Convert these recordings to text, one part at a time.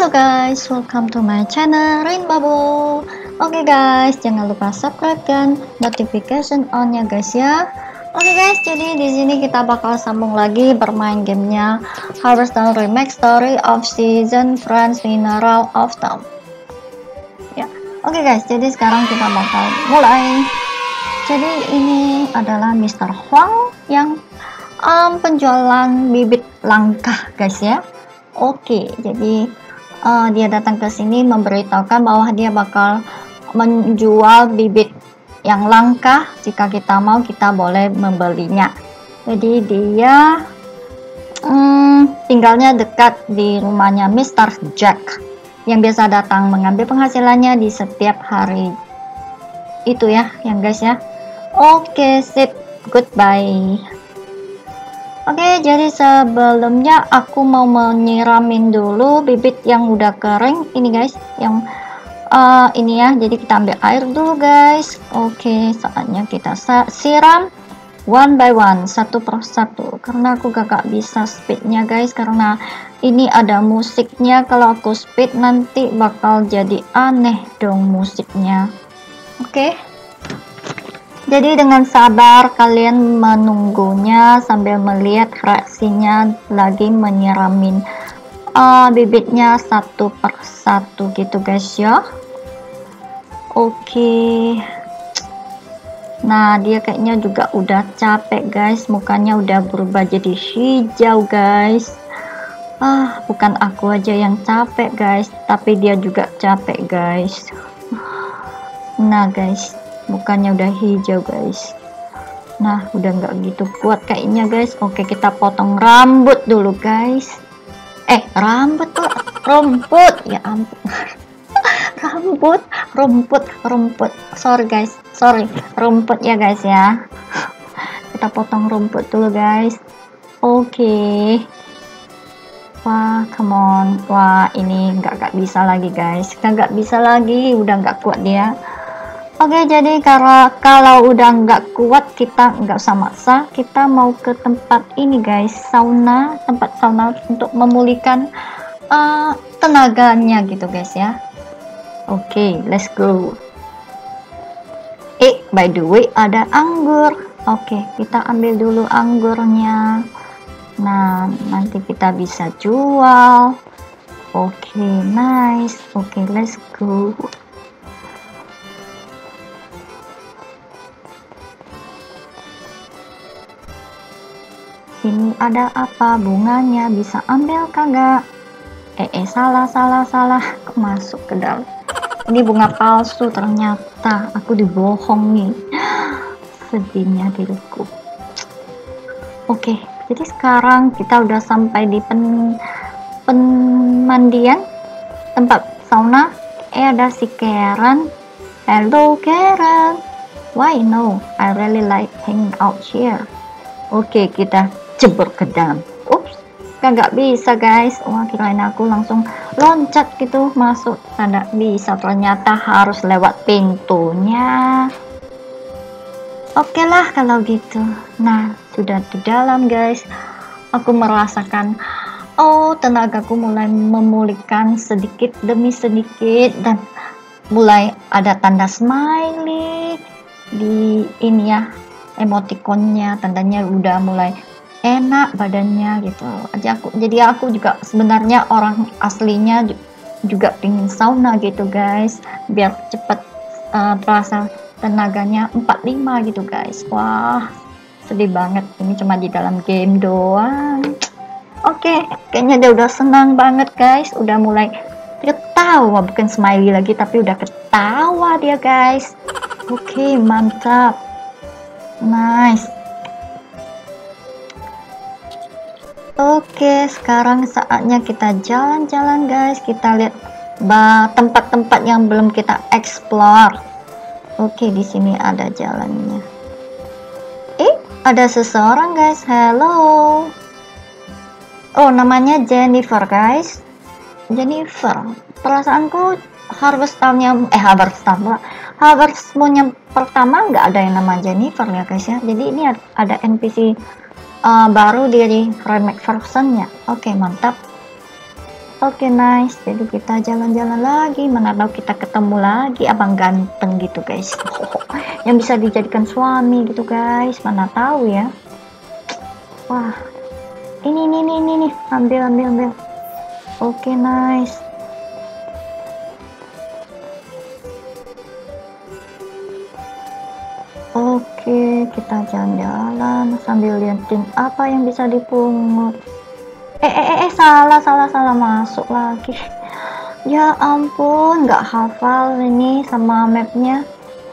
Halo guys, welcome to my channel Rain Bubble. Oke guys, jangan lupa subscribe dan notification on ya guys ya. Oke guys, jadi di sini kita bakal sambung lagi bermain gamenya Harvestone Remake Story of Season Friends Mineral of Town. Ya, oke guys, jadi sekarang kita bakal mulai. Jadi ini adalah Mr. Huang yang penjualan bibit langka guys ya. Oke, jadi dia datang ke sini memberitahukan bahwa dia bakal menjual bibit yang langka. Jika kita mau, kita boleh membelinya. Jadi dia tinggalnya dekat di rumahnya Mr. Jack yang biasa datang mengambil penghasilannya di setiap hari. Itu ya, yang guys ya. Oke, sip, goodbye. Oke, jadi sebelumnya aku mau menyiramin dulu bibit yang udah kering ini guys, yang ini ya. Jadi kita ambil air dulu guys. Oke, saatnya kita siram one by one, satu per satu, karena aku gak bisa speednya guys, karena ini ada musiknya. Kalau aku speed nanti bakal jadi aneh dong musiknya. Oke, jadi dengan sabar kalian menunggunya sambil melihat reaksinya lagi menyiramin bibitnya satu per satu gitu guys ya. Oke. Nah, dia kayaknya juga udah capek guys, mukanya udah berubah jadi hijau guys. Bukan aku aja yang capek guys, tapi dia juga capek guys. Nah guys, mukanya udah hijau guys. Nah, udah nggak gitu kuat kayaknya guys. Oke, kita potong rambut dulu guys. Rambut tuh rumput, ya ampun. rumput. Sorry guys, sorry, rumput ya guys ya. Kita potong rumput dulu guys. Oke. Wah, come on. Wah, ini nggak bisa lagi guys. Nggak bisa lagi, udah nggak kuat dia. Oke, jadi kalau udah nggak kuat, kita nggak usah maksa, kita mau ke tempat ini guys, sauna, tempat sauna untuk memulihkan tenaganya gitu guys ya. Oke, let's go. By the way, ada anggur. Oke, kita ambil dulu anggurnya. Nah, nanti kita bisa jual. Oke, nice. Oke, let's go. Ini ada apa? Bunganya bisa ambil kagak? Salah. Kok masuk ke dalam? Ini bunga palsu ternyata. Aku dibohongi. Sedihnya diriku. Oke, jadi sekarang kita udah sampai di pemandian, tempat sauna. Ada si Karen. Hello Karen. Why no? I really like hanging out here. Oke, kita jebur ke dalam. Ups, nggak bisa guys. Wah, kirain aku langsung loncat gitu masuk. Nggak bisa, ternyata harus lewat pintunya. Oke lah kalau gitu. Nah, sudah di dalam guys. Aku merasakan tenagaku mulai memulihkan sedikit demi sedikit, dan mulai ada tanda smiley di ini ya, emotikonnya, tandanya udah mulai enak badannya gitu. Jadi aku juga sebenarnya orang aslinya juga pingin sauna gitu guys, biar cepet terasa tenaganya 45 gitu guys. Wah, sedih banget, ini cuma di dalam game doang. Oke, kayaknya dia udah senang banget guys, udah mulai ketawa, bukan smiley lagi tapi udah ketawa dia guys. Oke, mantap, nice. Oke, sekarang saatnya kita jalan-jalan guys. Kita lihat tempat-tempat yang belum kita explore. Oke, di sini ada jalannya. Ada seseorang guys. Hello. Oh, namanya Jennifer guys. Jennifer. Perasaanku Harvest Moon yang pertama nggak ada yang nama Jennifer ya guys ya. Jadi ini ada NPC baru dari remake versionnya. Oke, mantap. Oke, nice. Jadi kita jalan-jalan lagi. Mana tahu kita ketemu lagi abang ganteng gitu, guys. Yang bisa dijadikan suami gitu, guys. Mana tahu ya. Wah, ini nih. Ambil. Oke, nice. Oke, kita jalan-jalan sambil liatin apa yang bisa dipungut. Salah masuk lagi. Ya ampun, nggak hafal ini sama mapnya.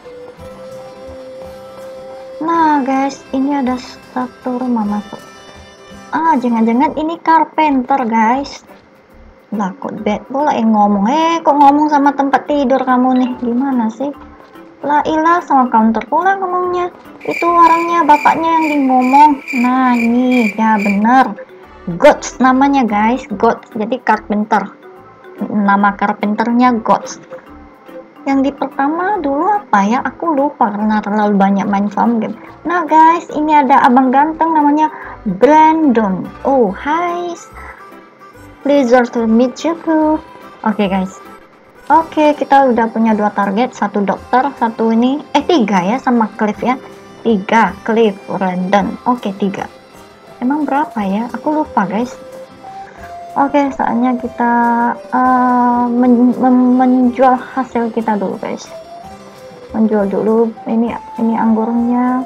Nah guys, ini ada satu rumah masuk. Jangan-jangan ini carpenter guys. Lah kok bed bola ngomong. Kok ngomong sama tempat tidur kamu nih? Gimana sih? Lah ilah sama counter pula ngomongnya. Itu orangnya bapaknya yang di ngomong. Nah ini ya bener. Gods namanya guys, Gods. Jadi carpenter. Nama carpenternya Gods. Yang di pertama dulu apa ya? Aku lupa karena terlalu banyak main farm game. Nah guys, ini ada abang ganteng namanya Brandon. Oh hi, pleasure to meet you. Oke guys. Oke, kita udah punya 2 target, 1 dokter, 1 ini, 3 ya sama Cliff ya. 3 Cliff, Brandon. Oke, 3. Emang berapa ya? Aku lupa guys. Oke, saatnya kita menjual hasil kita dulu guys. Menjual dulu ini anggurnya.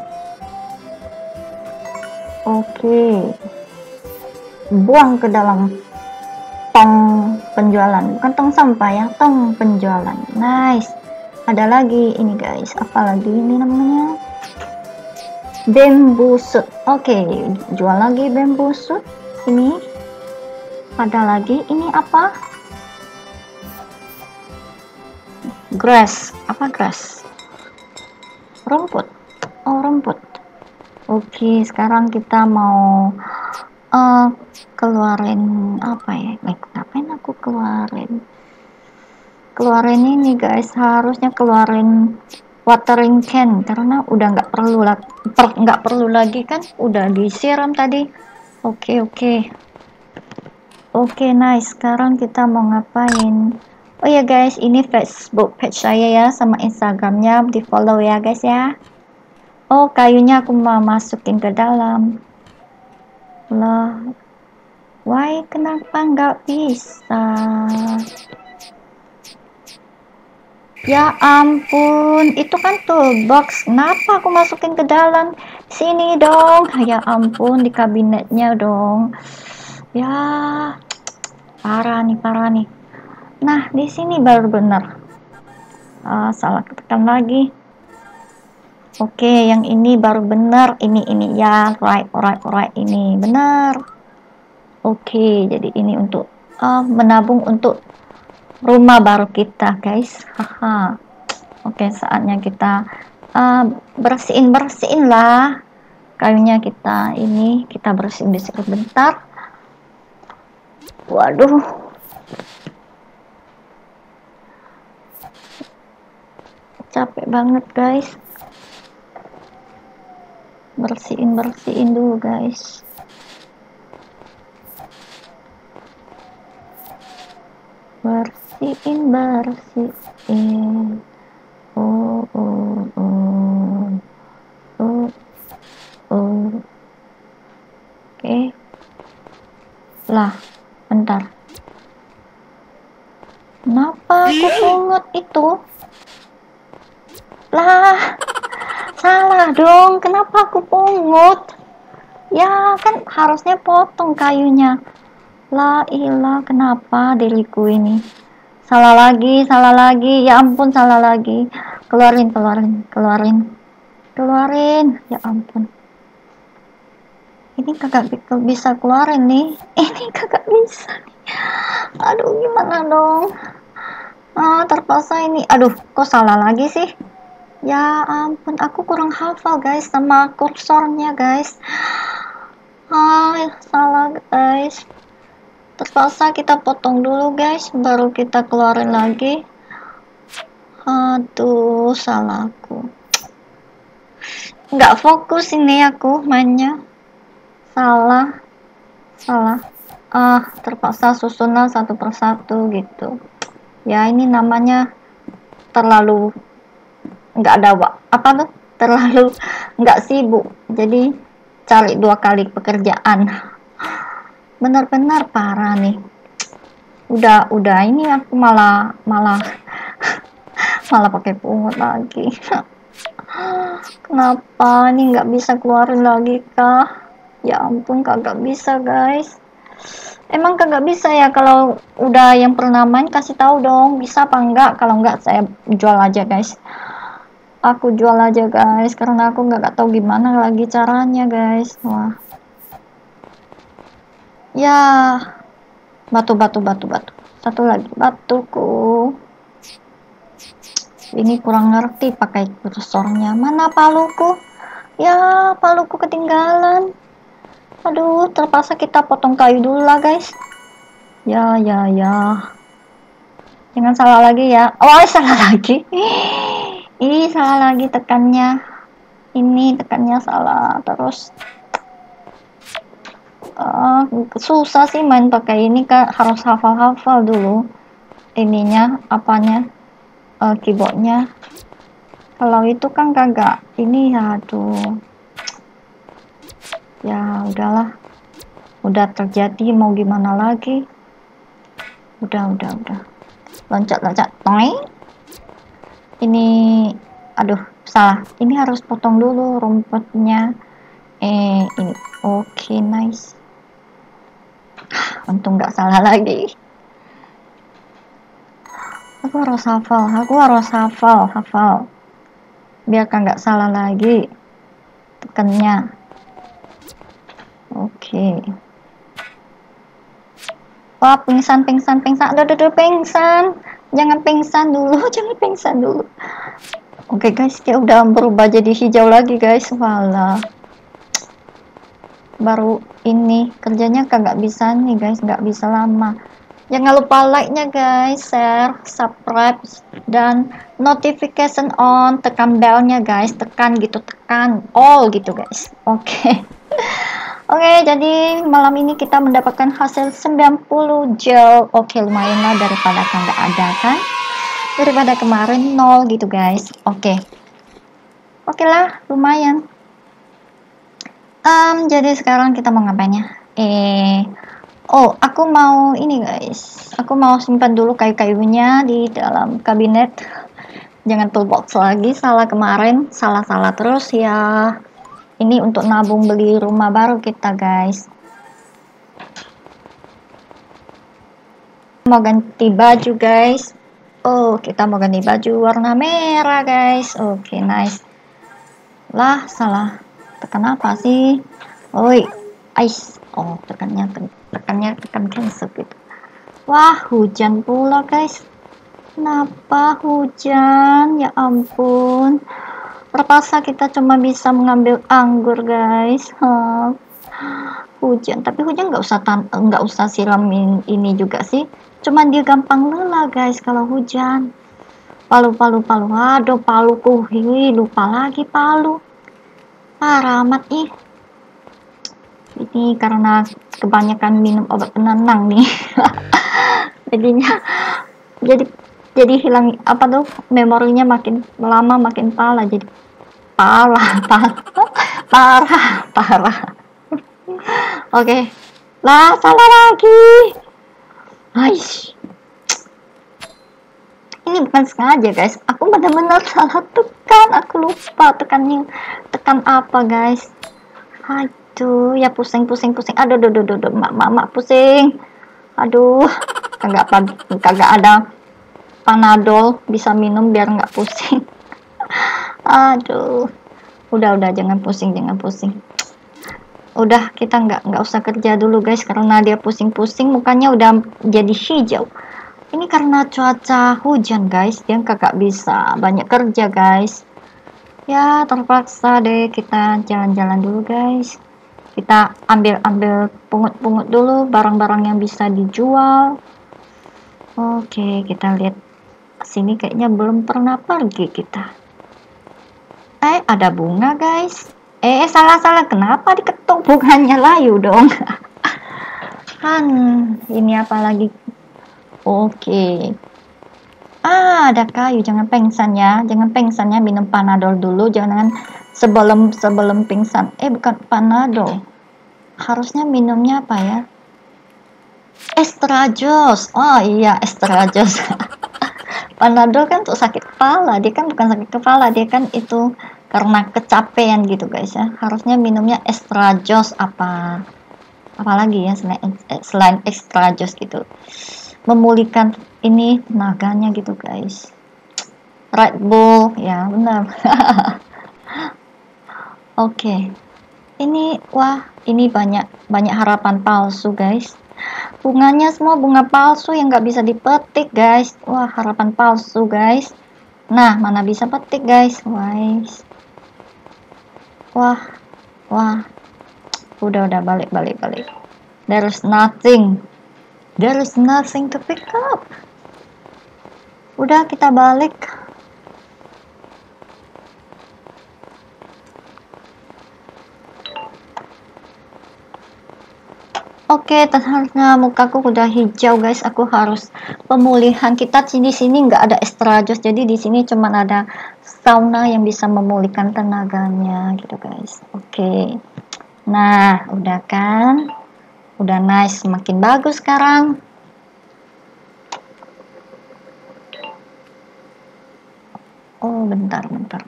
Oke, buang ke dalam tong penjualan, bukan tong sampah ya, tong penjualan. Nice. Ada lagi ini guys, apalagi ini namanya bamboo shoot. Oke, jual lagi bamboo shoot. Ini ada lagi, ini apa? Grass. Apa grass? Rumput. Oh, rumput. Oke, sekarang kita mau keluarin apa ya? Ngapain aku keluarin ini guys, harusnya keluarin watering can karena udah nggak perlu lagi kan, udah disiram tadi. Oke, nice. Sekarang kita mau ngapain? Oh ya guys, ini Facebook page saya ya, sama Instagramnya di follow ya guys ya. Oh, kayunya aku mau masukin ke dalam. Lah, why kenapa nggak bisa? Ya ampun, itu kan toolbox. Kenapa aku masukin ke dalam? Sini dong. Ya ampun, di kabinetnya dong. Ya, parah nih. Nah, di sini baru benar. Salah tekan lagi. Oke, yang ini baru benar. Ini ya, right. Ini benar. Oke, jadi ini untuk menabung untuk rumah baru kita, guys. Haha. Oke, saatnya kita bersihin lah kayunya kita. Ini kita bersihin bentar. Waduh. Capek banget, guys. Bersihin dulu, guys. Bersihin. Oke. Lah, bentar. Kenapa aku pungut itu? Lah, salah dong. Kenapa aku pungut? Ya, kan harusnya potong kayunya. La ilah, kenapa diriku ini? Salah lagi. Ya ampun, salah lagi. Keluarin. Ya ampun. Ini kagak bisa keluarin nih. Ini kagak bisa. Aduh, gimana dong? Terpaksa ini. Aduh, kok salah lagi sih? Ya ampun, aku kurang hafal guys sama kursornya guys. Salah guys. Terpaksa kita potong dulu guys, baru kita keluarin lagi. Aduh, salahku. Nggak fokus ini aku mainnya. Salah. terpaksa susunan satu persatu gitu ya. Ini namanya terlalu nggak ada apa tuh, terlalu nggak sibuk, jadi cari 2 kali pekerjaan. Benar-benar parah nih. Udah ini aku malah malah malah pakai pungut lagi. Kenapa ini nggak bisa keluarin lagi kah? Ya ampun, kagak bisa guys. Emang kagak bisa ya? Kalau udah yang pernah main kasih tahu dong, bisa apa enggak? Kalau enggak saya jual aja guys. Aku jual aja guys, karena aku nggak tahu gimana lagi caranya guys. Wah, ya, batu. Satu lagi batuku. Ini kurang ngerti pakai kursornya. Mana paluku? Ya, paluku ketinggalan. Aduh, terpaksa kita potong kayu dulu lah guys. Ya. Jangan salah lagi ya. Oh, salah lagi. Ih, salah lagi tekannya. Ini tekannya salah. Terus susah sih main pakai ini kan, harus hafal-hafal dulu ininya, apanya, keyboardnya. Kalau itu kan kagak ini, aduh. Ya udahlah, udah terjadi mau gimana lagi. Udah loncat toing. Ini aduh salah, ini harus potong dulu rumputnya. Ini oke, nice. Untung nggak salah lagi. Aku harus hafal biar kan nggak salah lagi tekannya. Oke. Wah, pingsan. Aduh, pingsan. Jangan pingsan dulu. Oke guys, dia udah berubah jadi hijau lagi guys. Walah. Baru ini kerjanya kagak bisa nih guys, nggak bisa lama. Jangan lupa like-nya guys, share, subscribe, dan notification on, tekan bell-nya guys, tekan all gitu guys. Oke. Oke, jadi malam ini kita mendapatkan hasil 90 gel. Oke, lumayan lah daripada nggak ada kan, daripada kemarin 0 gitu guys. Oke lah, lumayan. Jadi sekarang kita mau ngapain ya? Aku mau ini guys, aku mau simpan dulu kayu-kayunya di dalam kabinet. Jangan toolbox lagi, salah kemarin, salah terus ya. Ini untuk nabung beli rumah baru kita guys. Mau ganti baju guys. Kita mau ganti baju warna merah guys. Oke, nice. Lah, salah. Tekan apa sih? Ice. Tekan cancel gitu. Wah, hujan pula guys. Kenapa hujan? Ya ampun. Terpaksa kita cuma bisa mengambil anggur guys. Hujan, tapi hujan nggak usah siramin ini juga sih. Cuman dia gampang lelah guys kalau hujan. Palu. Aduh, paluku. Lupa lagi palu. Parah amat nih. Ini karena kebanyakan minum obat penenang nih. Jadinya jadi hilang apa tuh, memorinya makin lama makin parah, jadi parah. Oke. Lah, salah lagi. Ini bukan sengaja guys, aku benar-benar salah tekan. Aku lupa tekan apa guys. Aduh, ya pusing. Aduh, mak pusing. Aduh, kagak ada Panadol bisa minum biar nggak pusing. Aduh, udah jangan pusing. Udah, kita nggak usah kerja dulu guys, karena dia pusing mukanya udah jadi hijau. Ini karena cuaca hujan guys, dia kagak bisa banyak kerja guys. Ya, terpaksa deh kita jalan-jalan dulu guys. Kita ambil pungut dulu barang-barang yang bisa dijual. Oke, kita lihat sini, kayaknya belum pernah pergi kita. Ada bunga guys. Salah, kenapa diketuk bunganya, layu dong. Han, ini apa lagi? Oke. Ada kayu, jangan pingsan ya. Jangan pingsan ya, minum panadol dulu, jangan sebelum pingsan. Bukan panadol. Harusnya minumnya apa ya? Estrajos. Oh iya, estrajos. Panadol kan untuk sakit kepala, dia kan bukan sakit kepala, dia kan itu karena kecapean gitu guys ya. Harusnya minumnya estrajos apalagi ya selain estrajos gitu. Memulihkan ini tenaganya gitu guys. Red Bull, ya benar. Oke. Ini banyak harapan palsu guys. Bunganya semua bunga palsu yang nggak bisa dipetik guys. Wah, harapan palsu guys. Nah, mana bisa petik guys. Wah, udah balik. There is nothing to pick up. Udah, kita balik. Oke, ternyata mukaku udah hijau guys. Aku harus pemulihan. Kita di sini nggak ada estrajos, jadi di sini cuma ada sauna yang bisa memulihkan tenaganya gitu guys. Oke. Nah, udah kan? Udah nice, makin bagus sekarang. Oh, bentar.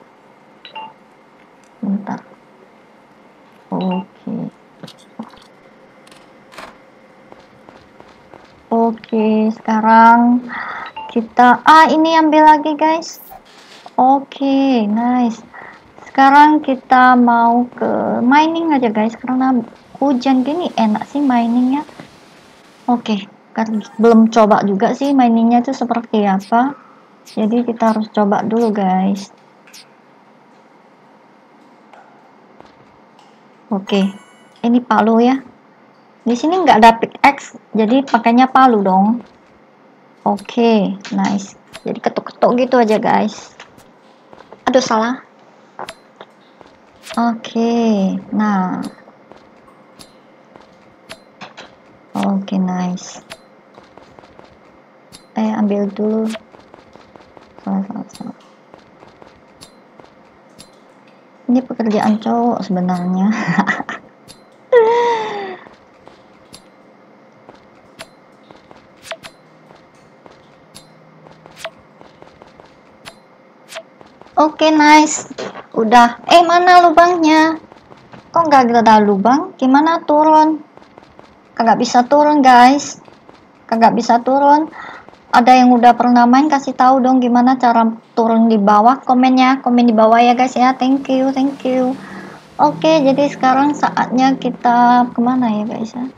Oke, sekarang kita ini ambil lagi guys. Oke, nice. Sekarang kita mau ke mining aja guys, karena hujan gini enak sih miningnya. Oke, belum coba juga sih miningnya itu seperti apa, jadi kita harus coba dulu guys. Oke, ini palu ya. Di sini nggak ada pickaxe, jadi pakainya palu dong. Oke, nice. Jadi ketuk-ketuk gitu aja guys. Aduh, salah. Oke, nah. Oke, nice. Ambil dulu. Salah. Ini pekerjaan cowok sebenarnya. Oke, nice. Udah. Mana lubangnya? Kok nggak ada lubang? Gimana turun? Kagak bisa turun, guys. Kagak bisa turun. Ada yang udah pernah main, kasih tahu dong gimana cara turun di bawah. Komen di bawah ya, guys ya. Thank you. Oke, jadi sekarang saatnya kita kemana ya, guys ya?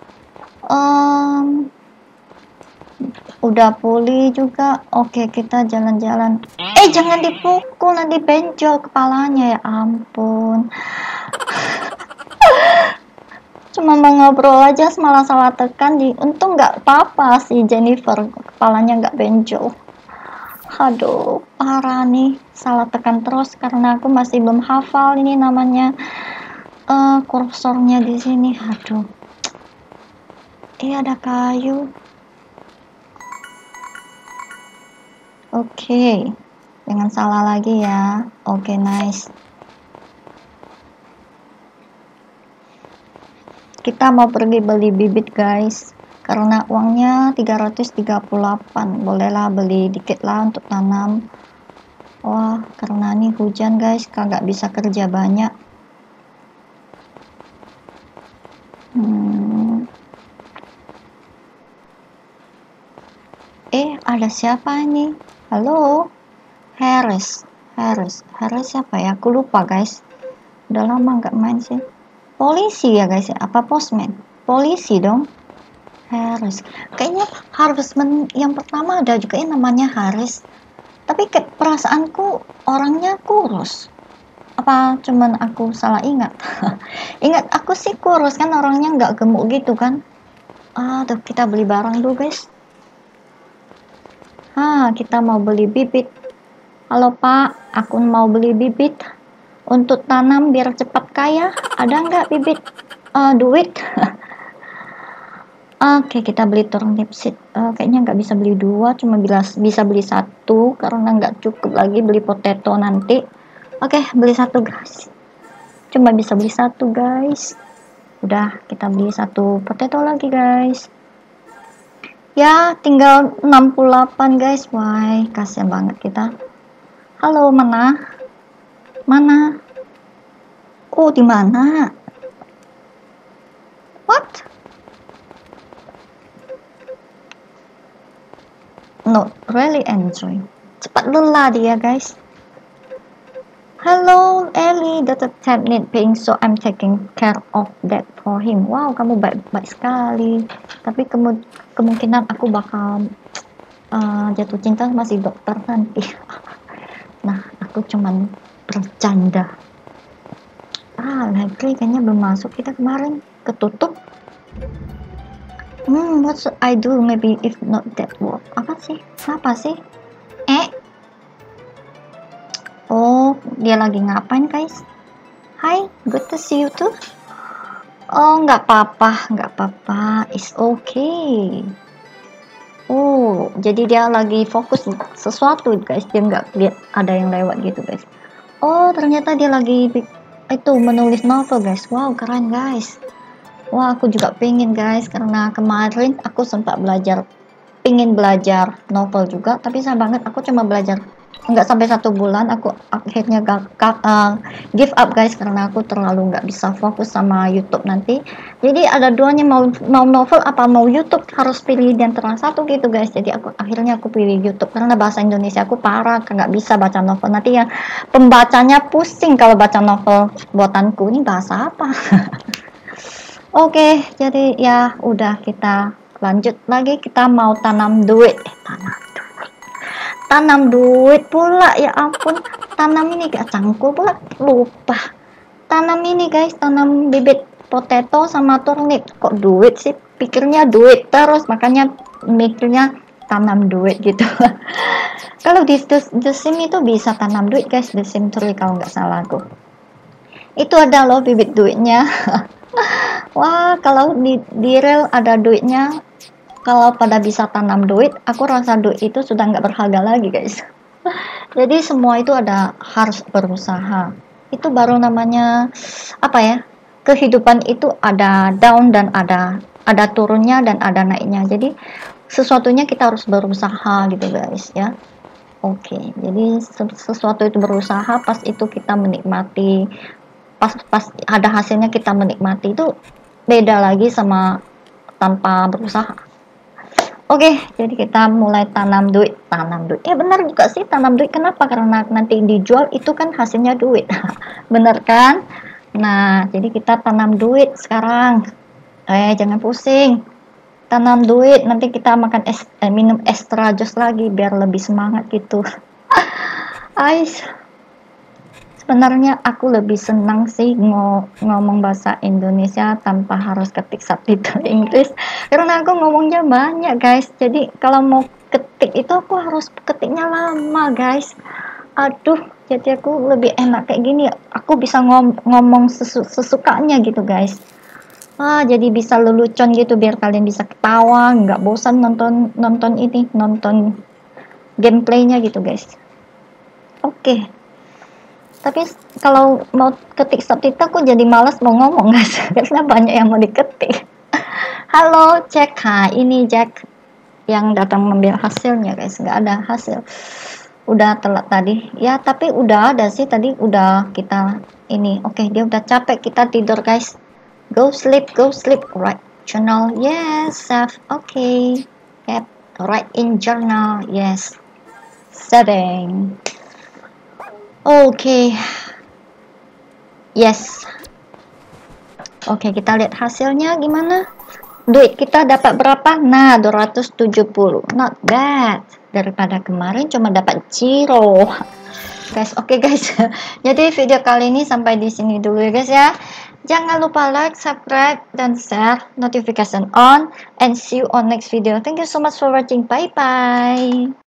Udah pulih juga. Oke, kita jalan-jalan. Jangan dipukul, nanti benjol kepalanya, ya ampun. Cuma mau ngobrol aja malah salah tekan. Untung nggak apa-apa sih Jennifer, kepalanya nggak benjol. Aduh, parah nih, salah tekan terus karena aku masih belum hafal ini namanya kursornya di sini. Aduh. Ada kayu. Oke, jangan salah lagi ya. Oke, nice. Kita mau pergi beli bibit guys, karena uangnya 338. Bolehlah beli dikit lah untuk tanam. Wah, karena ini hujan guys, kagak bisa kerja banyak. Ada siapa ini? Halo, Harris siapa ya? Aku lupa guys, udah lama nggak main sih. Polisi ya guys ya? Apa postman? Polisi dong. Harris, kayaknya harvestman yang pertama ada juga yang namanya Harris, tapi perasaanku orangnya kurus. Apa cuman aku salah ingat? Ingat aku sih kurus kan, orangnya nggak gemuk gitu kan. Aduh, kita beli barang dulu guys. Kita mau beli bibit. Halo Pak, aku mau beli bibit untuk tanam biar cepat kaya. Ada nggak bibit duit? Oke, kita beli turnip seed. Kayaknya nggak bisa beli dua, cuma bisa beli satu karena nggak cukup lagi beli potato nanti. Oke, beli satu guys. Cuma bisa beli satu guys. Udah, kita beli satu potato lagi guys. Ya, tinggal 68 guys. Wah, kasihan banget kita. Halo, mana? Mana? Oh, di mana? What? Not really enjoy. Cepat lelah dia guys. Hello Ellie, the tab need paying so I'm taking care of that for him. Wow, kamu baik sekali. Tapi kemungkinan aku bakal jatuh cinta sama si dokter nanti. Nah, aku cuman bercanda. Library kayaknya belum masuk, kita kemarin ketutup. What should I do? Maybe if not that work. Apa sih? Apa sih? Oh, dia lagi ngapain guys? Hi, good to see you too. Oh, nggak apa-apa, it's okay. Oh, jadi dia lagi fokus sesuatu guys, dia nggak lihat ada yang lewat gitu guys. Oh, ternyata dia lagi itu menulis novel guys. Wow, keren guys. Wah, aku juga pengen guys, karena kemarin aku sempat pengen belajar novel juga, tapi sayang banget aku cuma belajar nggak sampai 1 bulan, aku akhirnya give up guys, karena aku terlalu nggak bisa fokus sama YouTube nanti. Jadi ada duanya, mau novel apa mau YouTube, harus pilih di antara satu gitu guys. Jadi akhirnya aku pilih YouTube karena bahasa Indonesia aku parah, nggak bisa baca novel, nanti ya pembacanya pusing kalau baca novel buatanku. Ini bahasa apa? Oke, jadi ya udah, kita lanjut lagi, kita mau tanam duit. Tanam duit pula, ya ampun. Tanam ini kacangku pula, lupa. Tanam ini guys, tanam bibit potato sama turnip. Kok duit sih? Pikirnya duit terus, makanya mikirnya tanam duit gitu. Kalau di The Sim itu bisa tanam duit guys, The Sim 3 kalau nggak salah aku. Itu ada loh bibit duitnya. Wah, kalau di real ada duitnya, kalau pada bisa tanam duit, aku rasa duit itu sudah nggak berharga lagi guys. Jadi semua itu harus berusaha. Itu baru namanya apa ya? Kehidupan itu ada down dan ada turunnya dan ada naiknya. Jadi sesuatunya kita harus berusaha gitu guys ya. Oke, jadi sesuatu itu berusaha, pas itu kita menikmati, pas ada hasilnya kita menikmati, itu beda lagi sama tanpa berusaha. Oke, jadi kita mulai tanam duit. Benar juga sih, tanam duit. Kenapa? Karena nanti dijual itu kan hasilnya duit. Bener kan? Nah, jadi kita tanam duit sekarang. Jangan pusing. Tanam duit, nanti kita minum extra jus lagi biar lebih semangat gitu. Ais. Sebenarnya aku lebih senang sih ngomong bahasa Indonesia tanpa harus ketik subtitle Inggris, karena aku ngomongnya banyak guys. Jadi kalau mau ketik itu aku harus ketiknya lama guys. Aduh, jadi aku lebih enak kayak gini, aku bisa ngomong sesukanya gitu guys. Jadi bisa lelucon gitu biar kalian bisa ketawa, nggak bosan nonton gameplaynya gitu guys. Oke. Tapi kalau mau ketik subtitle aku jadi malas mau ngomong guys, karena banyak yang mau diketik. Halo Jack, ini Jack yang datang mengambil hasilnya guys. Nggak ada hasil, udah telat tadi ya, tapi udah ada sih tadi, udah kita ini. Oke, dia udah capek, kita tidur guys. Go sleep, write journal, yes, save. Okay, yep, write in journal, yes, setting. Oke. Yes. Oke, kita lihat hasilnya gimana. Duit kita dapat berapa? Nah, 270. Not bad. Daripada kemarin cuma dapat zero. Guys, oke guys. Jadi video kali ini sampai di sini dulu ya guys ya. Jangan lupa like, subscribe, dan share, notification on, and see you on next video. Thank you so much for watching. Bye bye.